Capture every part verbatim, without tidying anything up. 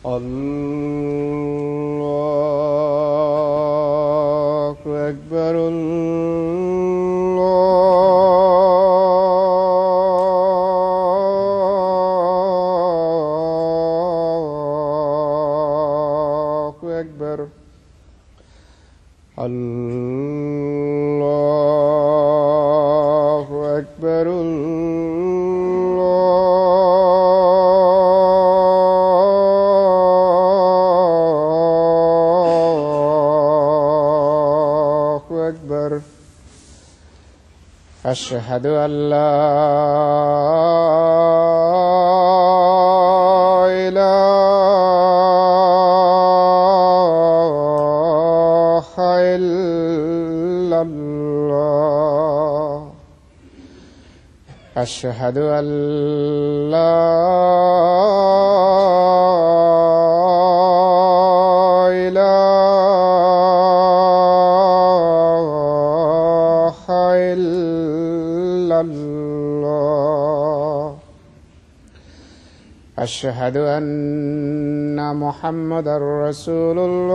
الله أكبر. الله أكبر. الله أكبر. الله أكبر. أشهد أن لا إله إلا الله. أشهد أن لا إله إلا الله. أشهد أن محمدا رسول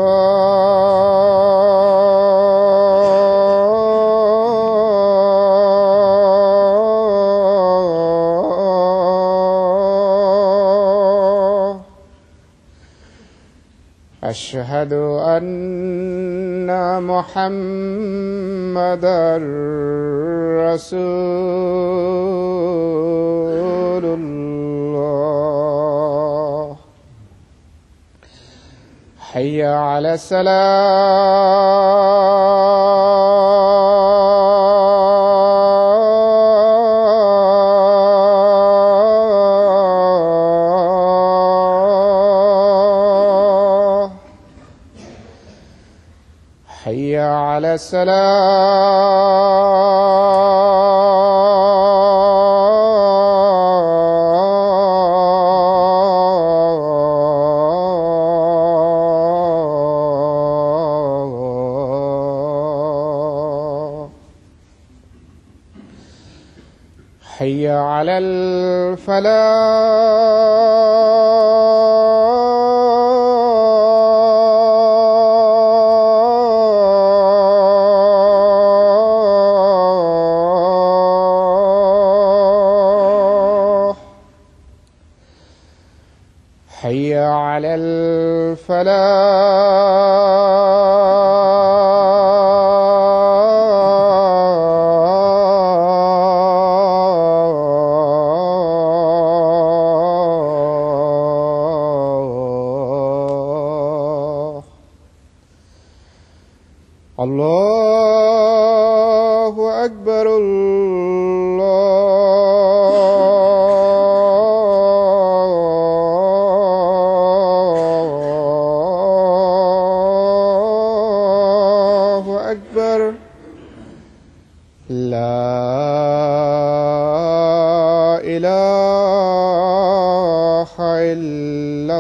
الله. أشهد أن محمدا رسول الله. حي على الصلاة. حي على الصلاة. حي على الفلاح. حي على الفلاح. الله أكبر. الله أكبر. لا إله إلا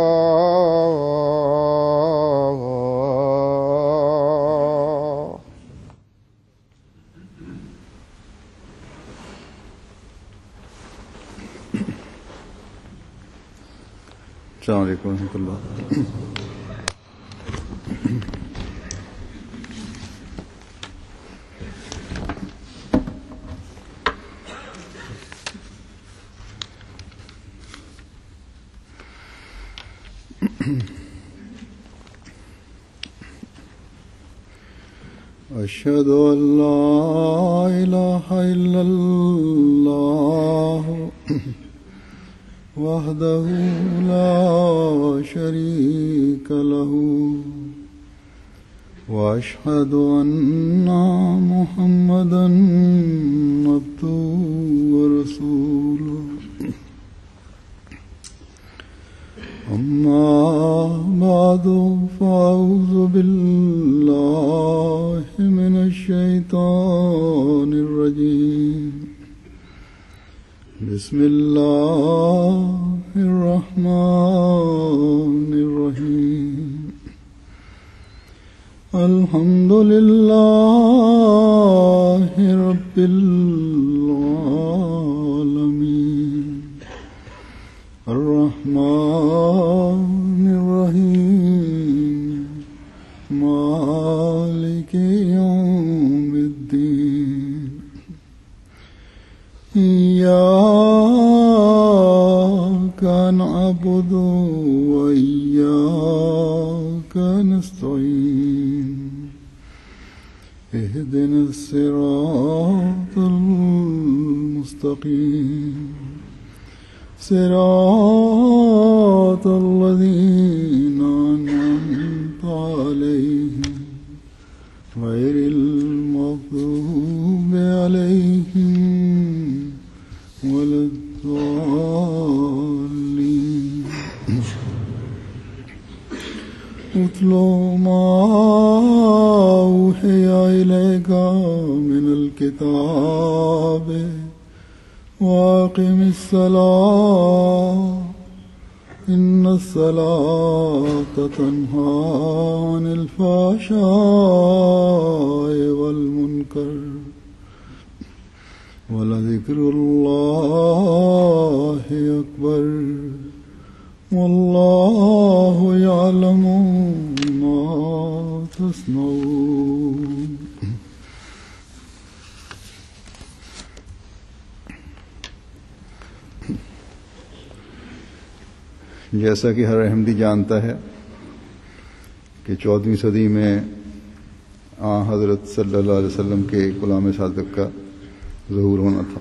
الله. السلام عليكم ورحمة الله. أشهد أن لا إله إلا الله وحده لا شريك له وأشهد أن محمدا عبده ورسوله. أما بعد فأعوذ بالله من الشيطان الرجيم. بسم الله الرحمن الرحيم. الحمد لله رب العالمين الرحمن إياك نعبد وإياك نستعين اهدنا الصراط المستقيم صراط الذين أنعمت عليهم غير المغضوب عليهم ولا الضالين اتل ما أوحي إليك من الكتاب وأقم الصلاة إن الصلاة تنهى عن الفحشاء والمنكر ولذكر الله أكبر والله يعلم ما تصنعون. جیسا کہ ہر احمدی جانتا ہے کہ چودہویں صدی میں آن حضرت صلی اللہ علیہ وسلم کے غلام صادق کا ظہور ہونا تھا،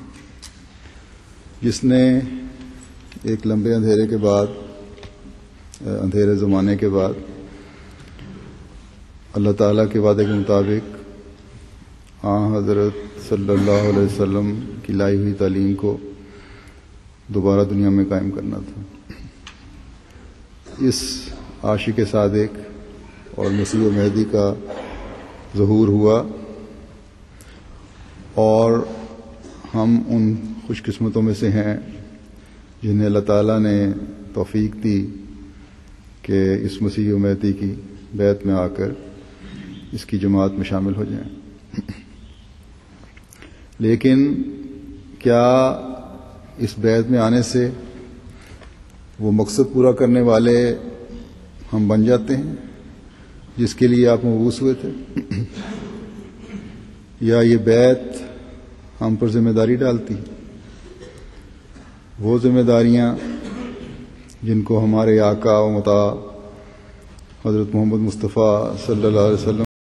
جس نے ایک لمبے اندھیرے کے بعد اندھیرے زمانے کے بعد اللہ تعالیٰ کے وعدے کے مطابق آن حضرت صلی اللہ علیہ وسلم کی لائی ہوئی تعلیم کو دوبارہ دنیا میں قائم کرنا تھا۔ اس عاشق صادق اور مسیح و مہدی کا ظہور ہوا اور ہم ان خوش قسمتوں میں سے ہیں جنہیں اللہ تعالیٰ نے توفیق دی کہ اس مسیح و مہدی کی بیعت میں آ کر اس کی جماعت میں شامل ہو جائیں۔ لیکن کیا اس بیعت میں آنے سے وہ مقصد پورا کرنے والے ہم بن جاتے ہیں جس کے لیے آپ مبعوث ہوئے تھے، یا یہ بیعت ہم پر ذمہ داری ڈالتی؟ وہ ذمہ داریاں جن کو ہمارے آقا و مطاع حضرت محمد مصطفیٰ صلی اللہ علیہ وسلم